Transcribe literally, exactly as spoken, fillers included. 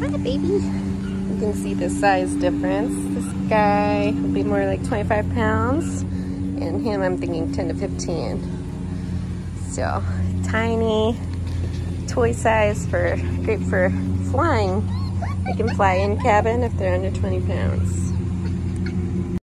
Hi, baby. You can see the size difference. This guy will be more like twenty-five pounds, and him I'm thinking ten to fifteen. So tiny, toy size, for great for flying. They can fly in cabin if they're under twenty pounds.